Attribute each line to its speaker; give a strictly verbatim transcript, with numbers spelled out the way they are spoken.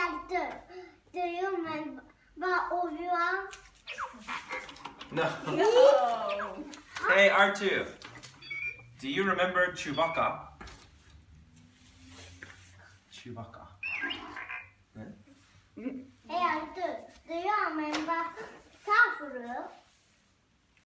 Speaker 1: character. Do you remember Obi-Wan?
Speaker 2: No.
Speaker 3: No.
Speaker 2: Hey, R two. Do you remember Chewbacca? Chewbacca.